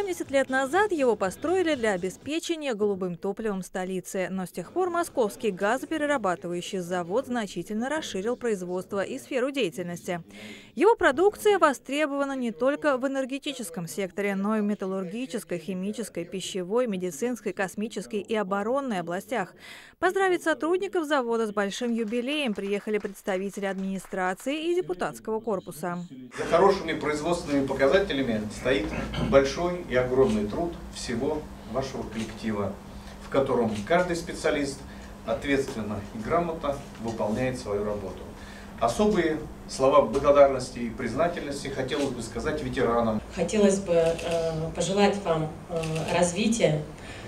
70 лет назад его построили для обеспечения голубым топливом столицы. Но с тех пор Московский газоперерабатывающий завод значительно расширил производство и сферу деятельности. Его продукция востребована не только в энергетическом секторе, но и в металлургической, химической, пищевой, медицинской, космической и оборонной областях. Поздравить сотрудников завода с большим юбилеем приехали представители администрации и депутатского корпуса. За хорошими производственными показателями стоит большой и огромный труд всего вашего коллектива, в котором каждый специалист ответственно и грамотно выполняет свою работу. Особые слова благодарности и признательности хотелось бы сказать ветеранам. Хотелось бы пожелать вам развития,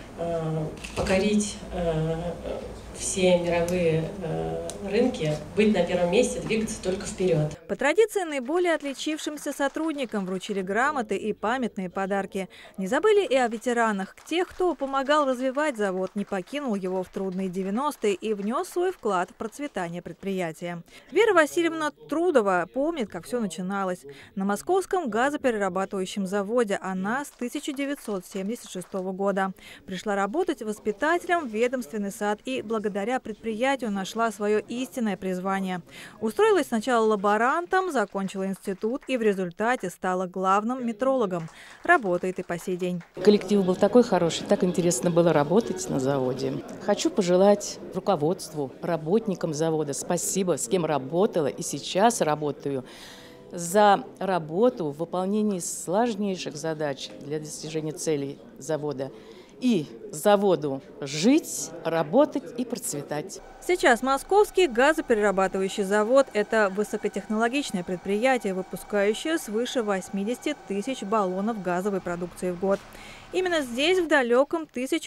покорить все мировые рынки, быть на первом месте, двигаться только вперед. По традиции наиболее отличившимся сотрудникам вручили грамоты и памятные подарки. Не забыли и о ветеранах. Тех, кто помогал развивать завод, не покинул его в трудные 90-е и внес свой вклад в процветание предприятия. Вера Васильевна Трудова помнит, как все начиналось. На Московском газоперерабатывающем заводе она с 1976 года. Пришла работать воспитателем в ведомственный сад и благодаря предприятию нашла свое истинное призвание. Устроилась сначала лаборантом, закончила институт и в результате стала главным метрологом. Работает и по сей день. Коллектив был такой хороший, так интересно было работать на заводе. Хочу пожелать руководству, работникам завода спасибо, с кем работала и сейчас работаю, за работу в выполнении сложнейших задач для достижения целей завода. И заводу жить, работать и процветать. Сейчас Московский газоперерабатывающий завод – это высокотехнологичное предприятие, выпускающее свыше 80 тысяч баллонов газовой продукции в год. Именно здесь в далеком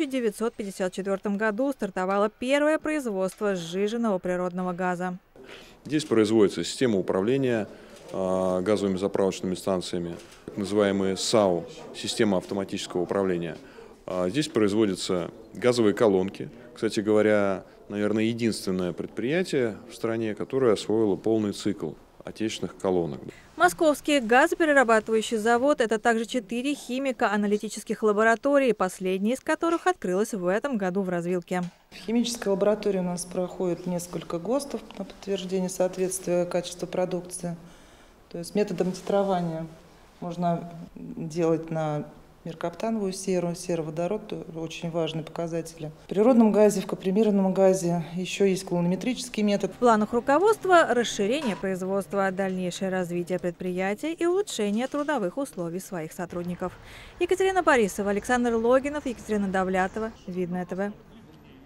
1954 году стартовало первое производство сжиженного природного газа. Здесь производится система управления газовыми заправочными станциями, так называемые САУ, система автоматического управления. Здесь производятся газовые колонки. Кстати говоря, наверное, единственное предприятие в стране, которое освоило полный цикл отечественных колонок. Московский газоперерабатывающий завод – это также 4 химико-аналитических лаборатории, последняя из которых открылась в этом году в Развилке. В химической лаборатории у нас проходит несколько ГОСТов на подтверждение соответствия качества продукции. То есть методом титрования можно делать на меркаптановую серу, сероводород – очень важные показатели. В природном газе, в капримированном газе еще есть колонометрический метод. В планах руководства – расширение производства, дальнейшее развитие предприятия и улучшение трудовых условий своих сотрудников. Екатерина Борисова, Александр Логинов, Екатерина Давлятова. Видное ТВ.